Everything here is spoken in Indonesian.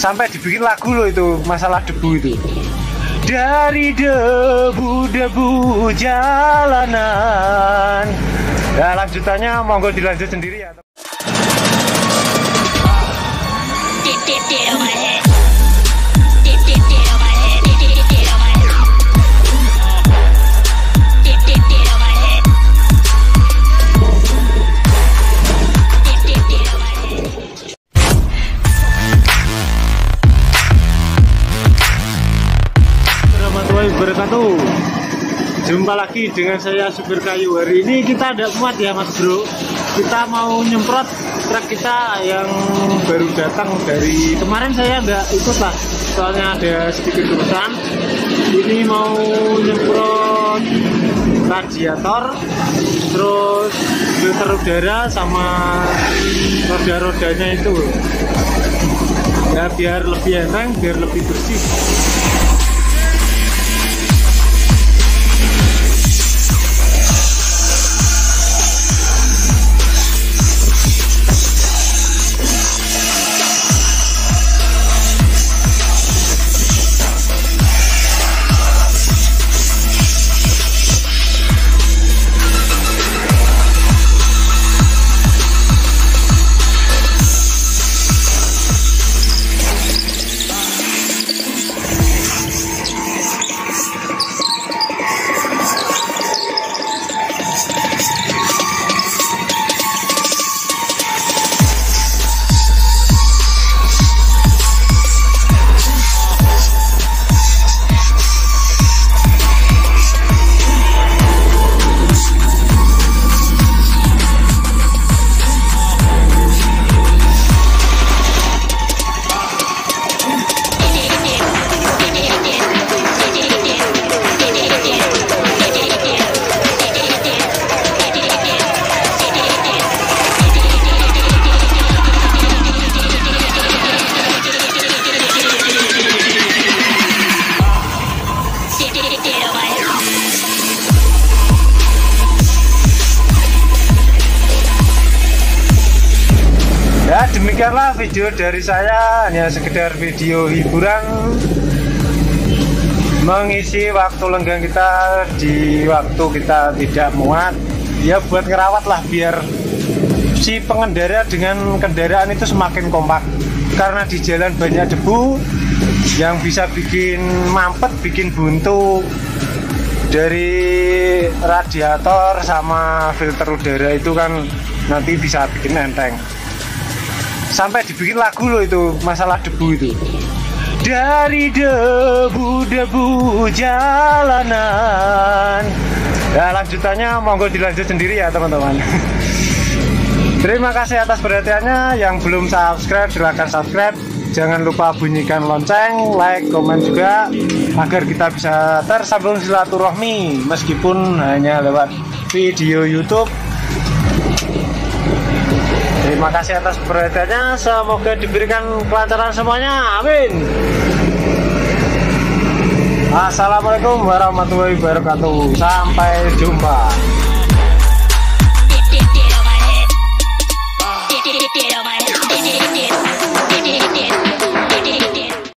Sampai dibikin lagu loh itu masalah debu itu. Dari debu-debu jalanan. Nah lanjutannya monggo dilanjut sendiri ya. Wabarakatuh. Jumpa lagi dengan saya Supir Kayu. Hari ini kita ada muat ya Mas Bro. Kita mau nyemprot truk kita yang baru datang dari kemarin. Saya nggak ikut lah, soalnya ada sedikit urusan. Ini mau nyemprot radiator, terus filter udara sama roda-rodanya itu. Ya biar lebih enak, biar lebih bersih. Ya demikianlah video dari saya, hanya sekedar video hiburan mengisi waktu lenggang kita di waktu kita tidak muat. Ya buat ngerawat lah biar si pengendara dengan kendaraan itu semakin kompak. Karena di jalan banyak debu yang bisa bikin mampet, bikin buntu dari radiator sama filter udara itu kan nanti bisa bikin enteng. Sampai dibikin lagu loh itu masalah debu itu. Dari debu-debu jalanan. Nah lanjutannya monggo dilanjut sendiri ya teman-teman. Terima kasih atas perhatiannya. Yang belum subscribe silahkan subscribe. Jangan lupa bunyikan lonceng, like, komen juga agar kita bisa tersambung silaturahmi meskipun hanya lewat video YouTube. Terima kasih atas perhatiannya. Semoga diberikan kelancaran semuanya. Amin. Assalamualaikum warahmatullahi wabarakatuh. Sampai jumpa.